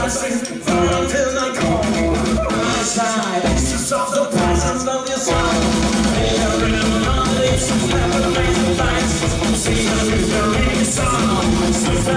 dancing until I call. Outside, excess of the presence of your soul. Here in the lights, never make the lights. See the mystery song.